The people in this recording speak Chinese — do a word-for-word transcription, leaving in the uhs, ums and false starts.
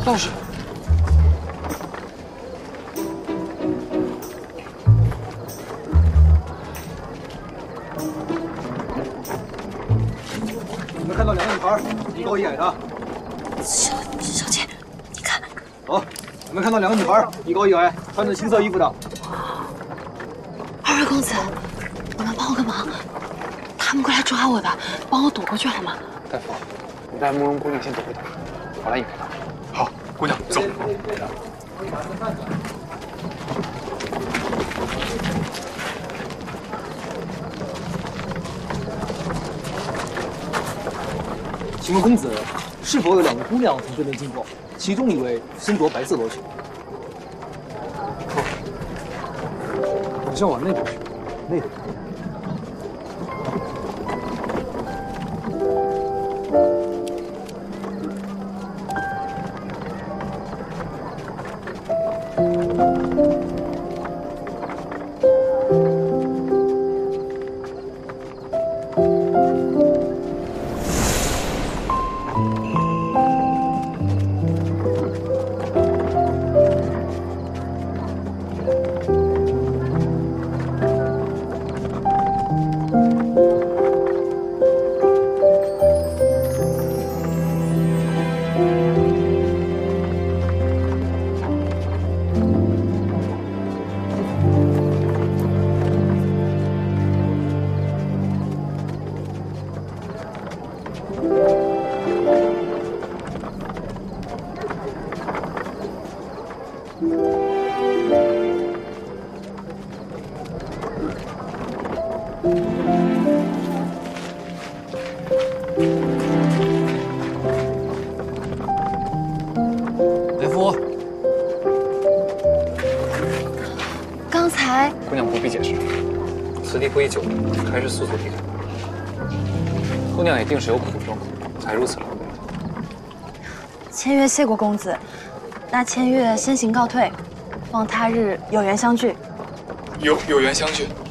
倒是。 你们看到两个女孩，一高一矮的。 小小姐，你看。 走，你们看到两个女孩，一高一矮，穿着青色衣服的。 二位公子，你能帮我个忙？他们过来抓我的，帮我躲过去好吗？ 大夫，你带慕容姑娘先躲回头，我来引开她。好，姑娘走。 请问公子，是否有两个姑娘从这边经过？其中一位身着白色罗裙。哦，好像往那边去，那边。 来福， 刚才姑娘不必解释，此地不宜久留，还是速速离开。姑娘一定是有苦衷，才如此狼狈。 千月谢过公子，那千月先行告退，望他日有缘相聚。 有有缘相聚。